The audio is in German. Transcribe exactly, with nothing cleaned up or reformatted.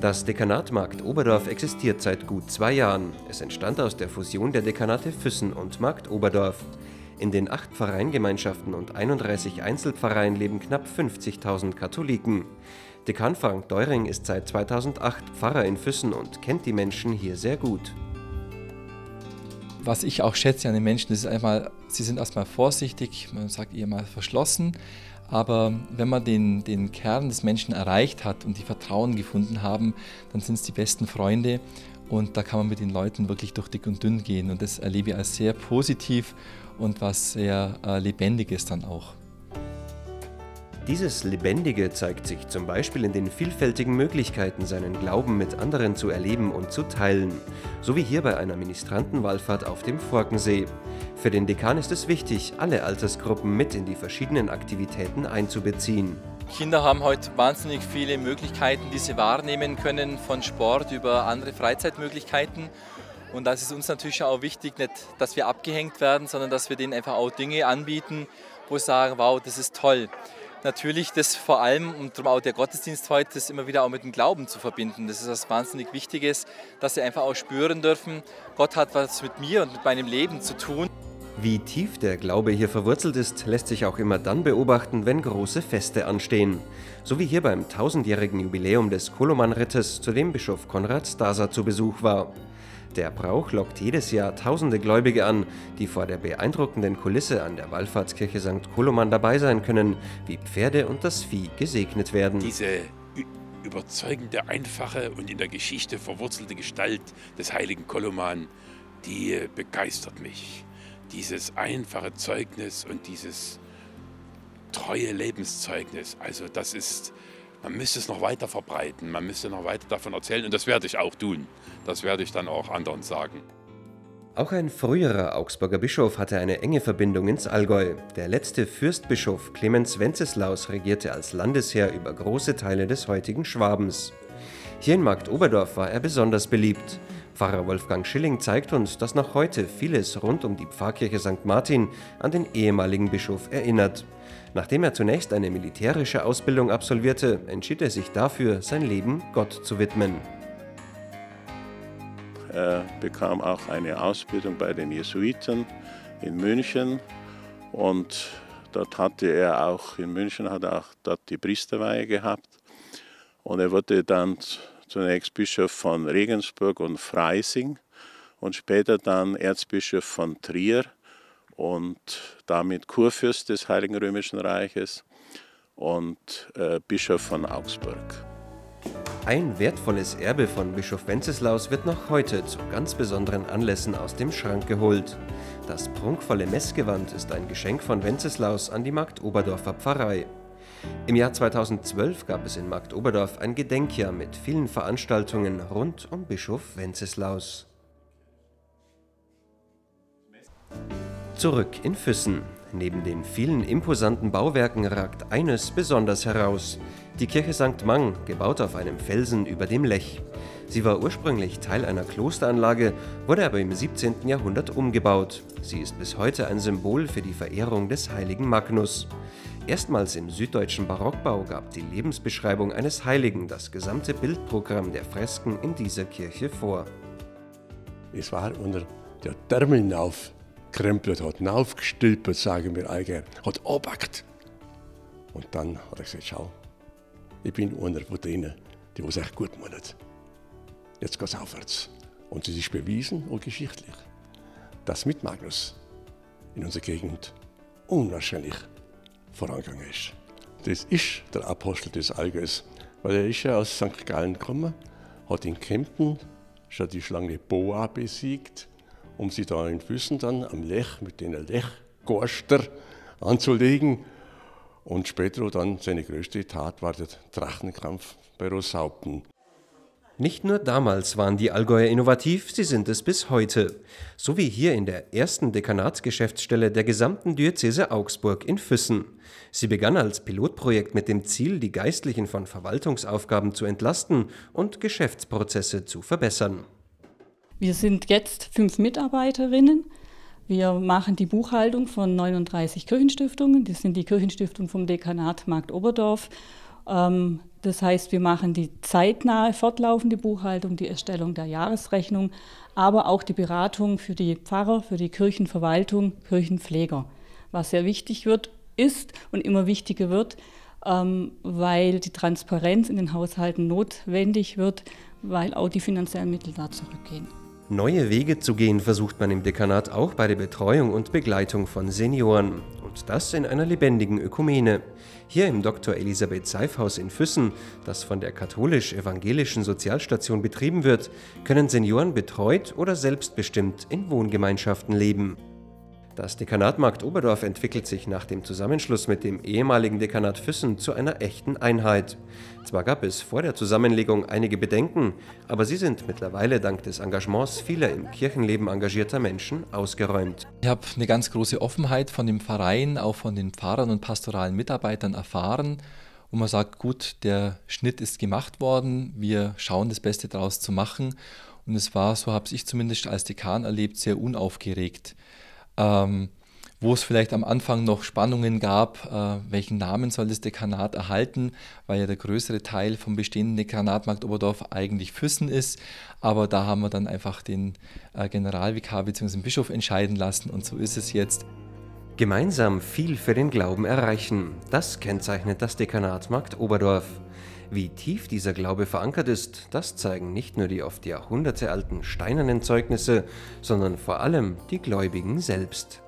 Das Dekanat Marktoberdorf existiert seit gut zwei Jahren. Es entstand aus der Fusion der Dekanate Füssen und Marktoberdorf. In den acht Pfarreiengemeinschaften und einunddreißig Einzelpfarreien leben knapp fünfzigtausend Katholiken. Dekan Frank Deuring ist seit zweitausendacht Pfarrer in Füssen und kennt die Menschen hier sehr gut. Was ich auch schätze an den Menschen, ist einmal, sie sind erstmal vorsichtig, man sagt eher mal verschlossen. Aber wenn man den, den Kern des Menschen erreicht hat und die Vertrauen gefunden haben, dann sind es die besten Freunde und da kann man mit den Leuten wirklich durch dick und dünn gehen. Und das erlebe ich als sehr positiv und was sehr äh, Lebendiges dann auch. Dieses Lebendige zeigt sich zum Beispiel in den vielfältigen Möglichkeiten, seinen Glauben mit anderen zu erleben und zu teilen. So wie hier bei einer Ministrantenwallfahrt auf dem Forkensee. Für den Dekan ist es wichtig, alle Altersgruppen mit in die verschiedenen Aktivitäten einzubeziehen. Kinder haben heute wahnsinnig viele Möglichkeiten, die sie wahrnehmen können, von Sport über andere Freizeitmöglichkeiten. Und das ist uns natürlich auch wichtig, nicht, dass wir abgehängt werden, sondern dass wir denen einfach auch Dinge anbieten, wo sie sagen, wow, das ist toll. Natürlich das vor allem, und darum auch der Gottesdienst heute, das immer wieder auch mit dem Glauben zu verbinden. Das ist was wahnsinnig Wichtiges, dass sie einfach auch spüren dürfen, Gott hat was mit mir und mit meinem Leben zu tun. Wie tief der Glaube hier verwurzelt ist, lässt sich auch immer dann beobachten, wenn große Feste anstehen. So wie hier beim tausendjährigen Jubiläum des Koloman-Rittes, zu dem Bischof Konrad Stasa zu Besuch war. Der Brauch lockt jedes Jahr tausende Gläubige an, die vor der beeindruckenden Kulisse an der Wallfahrtskirche Sankt Koloman dabei sein können, wie Pferde und das Vieh gesegnet werden. Diese überzeugende, einfache und in der Geschichte verwurzelte Gestalt des heiligen Koloman, die begeistert mich. Dieses einfache Zeugnis und dieses treue Lebenszeugnis, also das ist, man müsste es noch weiter verbreiten, man müsste noch weiter davon erzählen und das werde ich auch tun. Das werde ich dann auch anderen sagen. Auch ein früherer Augsburger Bischof hatte eine enge Verbindung ins Allgäu. Der letzte Fürstbischof Clemens Wenceslaus regierte als Landesherr über große Teile des heutigen Schwabens. Hier in Marktoberdorf war er besonders beliebt. Pfarrer Wolfgang Schilling zeigt uns, dass noch heute vieles rund um die Pfarrkirche Sankt Martin an den ehemaligen Bischof erinnert. Nachdem er zunächst eine militärische Ausbildung absolvierte, entschied er sich dafür, sein Leben Gott zu widmen. Er bekam auch eine Ausbildung bei den Jesuiten in München und dort hatte er auch, in München hat er auch dort die Priesterweihe gehabt und er wurde dann zunächst Bischof von Regensburg und Freising und später dann Erzbischof von Trier und damit Kurfürst des Heiligen Römischen Reiches und äh, Bischof von Augsburg. Ein wertvolles Erbe von Bischof Wenceslaus wird noch heute zu ganz besonderen Anlässen aus dem Schrank geholt. Das prunkvolle Messgewand ist ein Geschenk von Wenceslaus an die Marktoberdorfer Pfarrei. Im Jahr zweitausendzwölf gab es in Marktoberdorf ein Gedenkjahr mit vielen Veranstaltungen rund um Bischof Wenceslaus. Zurück in Füssen. Neben den vielen imposanten Bauwerken ragt eines besonders heraus: die Kirche Sankt Mang, gebaut auf einem Felsen über dem Lech. Sie war ursprünglich Teil einer Klosteranlage, wurde aber im siebzehnten Jahrhundert umgebaut. Sie ist bis heute ein Symbol für die Verehrung des heiligen Magnus. Erstmals im süddeutschen Barockbau gab die Lebensbeschreibung eines Heiligen das gesamte Bildprogramm der Fresken in dieser Kirche vor. Es war unter der Därmel aufgekrempelt, hat aufgestülpert, sagen wir allgemein, hat abgepackt. Und dann hat er gesagt, schau, ich bin einer von denen, die es echt gut meinen. Jetzt geht es aufwärts. Und es ist bewiesen und geschichtlich, dass mit Magnus in unserer Gegend unwahrscheinlich vorangegangen ist. Das ist der Apostel des Allgäus, weil er ist ja aus Sankt Gallen gekommen, hat in Kempten schon die Schlange Boa besiegt, um sie da in Füssen dann am Lech mit den Lechgorster anzulegen. Und später dann seine größte Tat war der Drachenkampf bei Rosshaupten. Nicht nur damals waren die Allgäuer innovativ, sie sind es bis heute. So wie hier in der ersten Dekanatsgeschäftsstelle der gesamten Diözese Augsburg in Füssen. Sie begann als Pilotprojekt mit dem Ziel, die Geistlichen von Verwaltungsaufgaben zu entlasten und Geschäftsprozesse zu verbessern. Wir sind jetzt fünf Mitarbeiterinnen. Wir machen die Buchhaltung von neununddreißig Kirchenstiftungen. Das sind die Kirchenstiftungen vom Dekanat Marktoberdorf. Ähm, das heißt, wir machen die zeitnahe, fortlaufende Buchhaltung, die Erstellung der Jahresrechnung, aber auch die Beratung für die Pfarrer, für die Kirchenverwaltung, Kirchenpfleger. Was sehr wichtig wird, ist und immer wichtiger wird, ähm, weil die Transparenz in den Haushalten notwendig wird, weil auch die finanziellen Mittel da zurückgehen. Neue Wege zu gehen versucht man im Dekanat auch bei der Betreuung und Begleitung von Senioren. Und das in einer lebendigen Ökumene. Hier im Doktor Elisabeth Seifhaus in Füssen, das von der katholisch-evangelischen Sozialstation betrieben wird, können Senioren betreut oder selbstbestimmt in Wohngemeinschaften leben. Das Dekanat Marktoberdorf entwickelt sich nach dem Zusammenschluss mit dem ehemaligen Dekanat Füssen zu einer echten Einheit. Zwar gab es vor der Zusammenlegung einige Bedenken, aber sie sind mittlerweile dank des Engagements vieler im Kirchenleben engagierter Menschen ausgeräumt. Ich habe eine ganz große Offenheit von dem Verein, auch von den Pfarrern und pastoralen Mitarbeitern erfahren. Und man sagt, gut, der Schnitt ist gemacht worden, wir schauen das Beste daraus zu machen. Und es war, so habe ich zumindest als Dekan erlebt, sehr unaufgeregt. Ähm, wo es vielleicht am Anfang noch Spannungen gab, äh, welchen Namen soll das Dekanat erhalten, weil ja der größere Teil vom bestehenden Dekanat Marktoberdorf eigentlich Füssen ist. Aber da haben wir dann einfach den äh, Generalvikar bzw. den Bischof entscheiden lassen und so ist es jetzt. Gemeinsam viel für den Glauben erreichen, das kennzeichnet das Dekanat Marktoberdorf. Wie tief dieser Glaube verankert ist, das zeigen nicht nur die oft jahrhundertealten steinernen Zeugnisse, sondern vor allem die Gläubigen selbst.